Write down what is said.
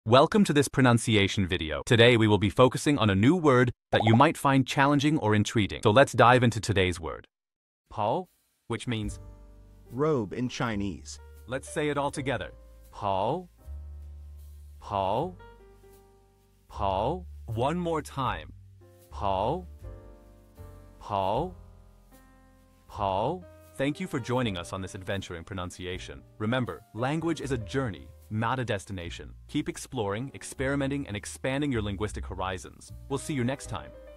Welcome to this pronunciation video. Today we will be focusing on a new word that you might find challenging or intriguing. So let's dive into today's word. Pao, which means robe in Chinese. let's say it all together. Pao, Pao, Pao. One more time. Pao, Pao, Pao. Thank you for joining us on this adventure in pronunciation. Remember, language is a journey, not a destination. Keep exploring, experimenting, and expanding your linguistic horizons. We'll see you next time.